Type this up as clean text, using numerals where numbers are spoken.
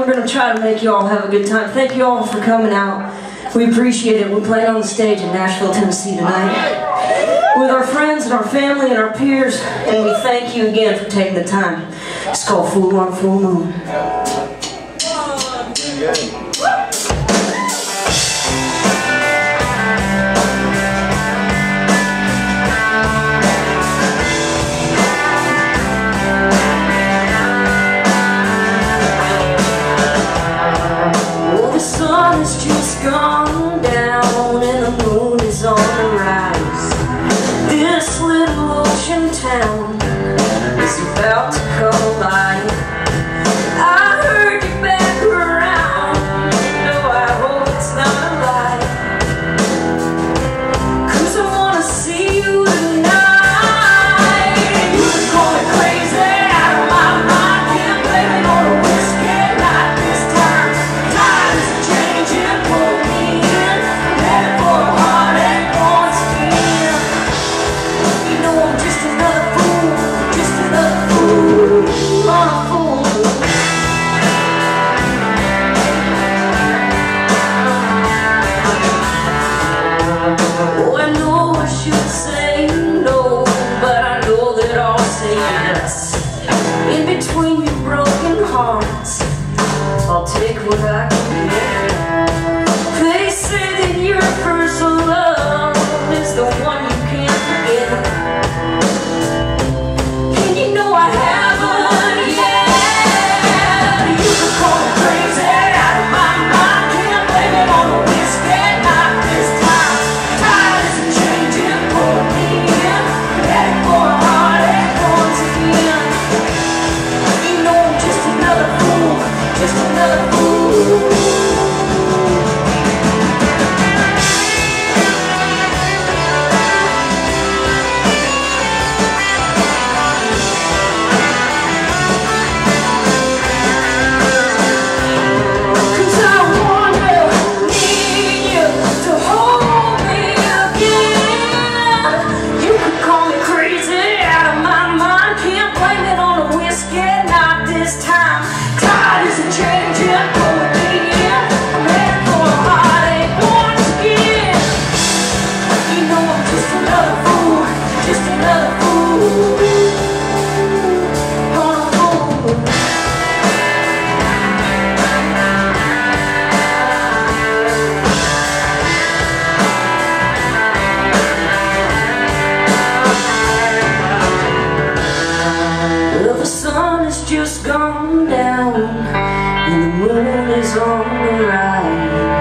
we're going to try to make you all have a good time. Thank you all for coming out. We appreciate it. We're playing on the stage in Nashville, Tennessee tonight with our friends and our family and our peers, and we thank you again for taking the time. It's called Fool on a Full Moon. It's just gone down and the moon is on the rise. This little ocean town is about to come alive. I heard you back around. No, I hope it's not a lie, 'cause I wanna see you tonight. You can call me crazy, out of my mind. Can't blame it on a whiskey night this time. Time is changing, pull me in, headed for a heartache once again. You know I'm just another fool on a full moon. Oh, I know I should say no, but I know that I'll say yes. In between your broken hearts, I'll take what I can get. They say that your first love is the one you can't forget, and you know I haven't yet. You can call me crazy, out of my mind. Can't blame it on the whiskey night this time. Tide isn't changing, pull me in, heading for a heartache once again. You know I'm just another fool, just another fool. Just gone down and the moon is on the rise.